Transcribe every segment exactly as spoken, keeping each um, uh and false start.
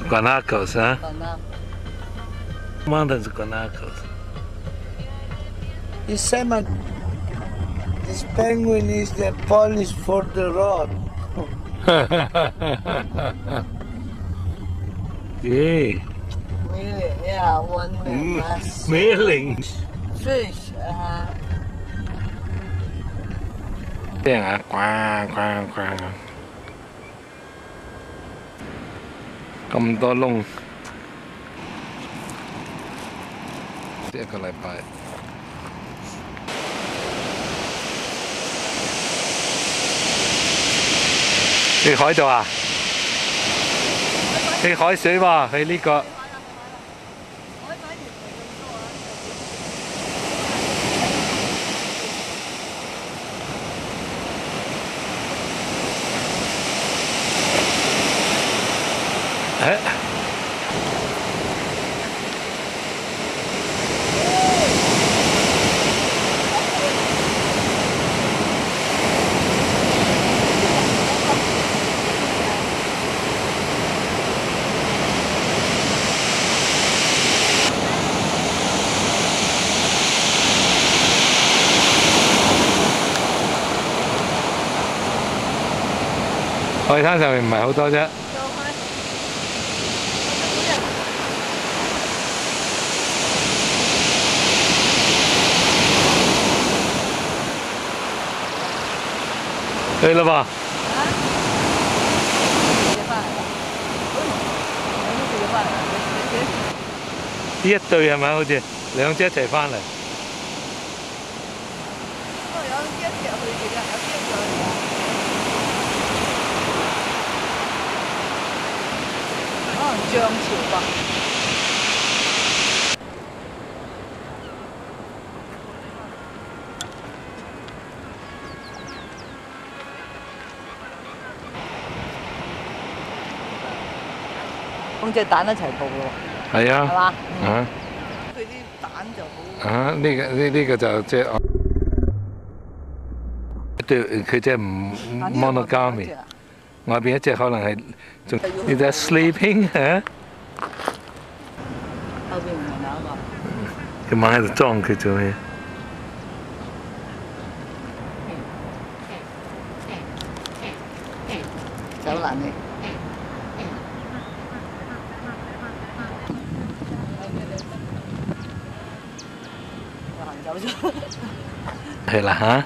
guanacos, huh? Mountains guanacos. This salmon, this penguin is the polish for the rod. Yeah. Milling, yeah, one million. Mm, milling. Fish, uh, 正啊，呱呱呱！咁多窿，一個禮拜。去海度啊？去海水喎，去呢個。誒？海灘上面唔係好多啫。去啦噃！呢一對係咪好似兩隻一齊翻嚟？ 可能漲潮吧。兩隻蛋一齊抱咯。係啊。係嘛？啊。佢啲蛋就好。 啊！呢個呢呢個就即係。對，佢即係唔 monogamic。外邊一隻可能係仲你睇 sleeping 嚇。 後邊唔係那個。 佢晚喺度裝佢做咩？ 走難你。行走咗。 係啦嚇。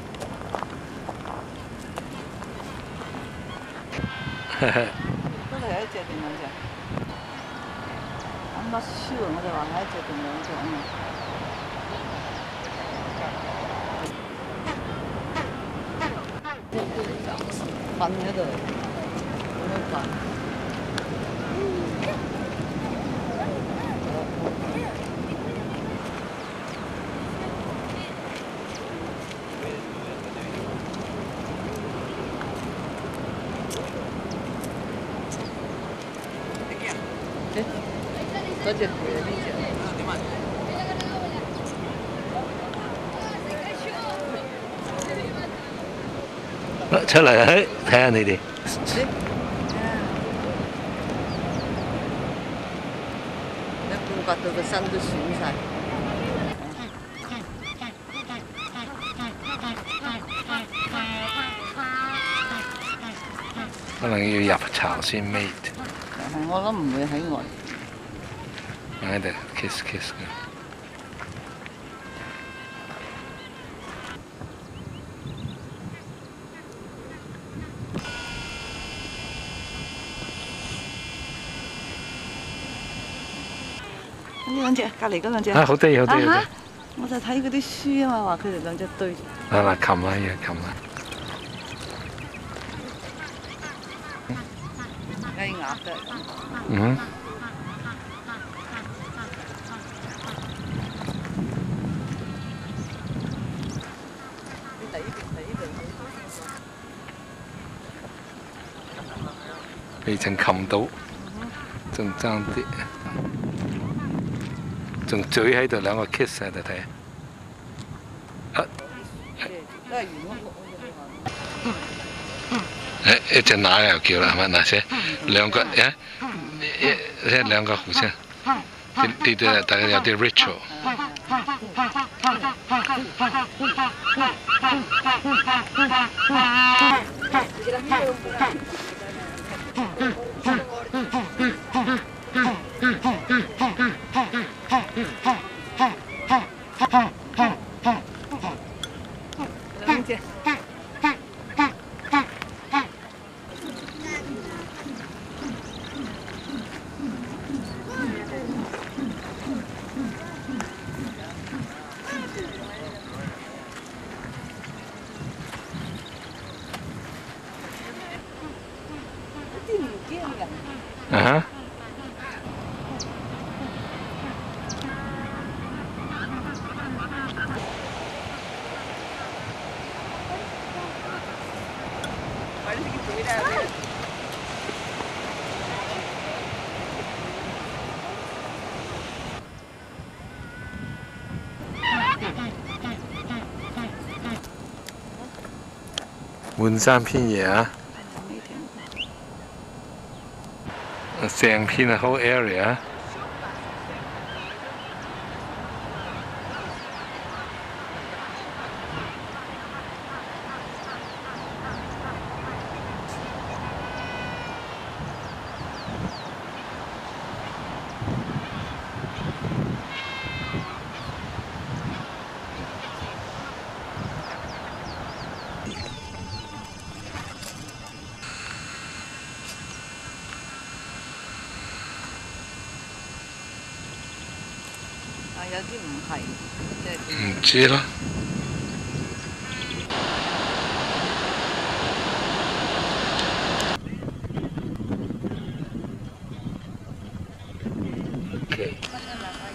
都係一隻定兩隻？I'm not sure，我哋話係一隻定兩隻啊嘛。瞓喺度，咁樣瞓。嗰隻攰啊！呢隻。出嚟啊！睇下你哋。 你半刮到個身都損晒。 可能要入巢先 mate。 我諗唔會喺外。 喺度 kiss kiss 嘅。 呢兩隻，隔離嗰兩隻。 啊，好得意，好得意！ 我就睇嗰啲書啊嘛，話佢哋兩隻對。 啊嗱，擒啦，要擒啦。 雞鴨都係咁。 嗯。未曾擒到，仲爭啲，仲嘴喺度兩個 kiss 喺度睇。啊！誒一隻乸又叫啦，係咪嗱先？兩個誒。 即兩個互相，啲啲啲大家有啲 ritual。啊哈！文山片野啊！ 成片啊 ，whole area。 有啲唔係，即係唔知啦。Okay.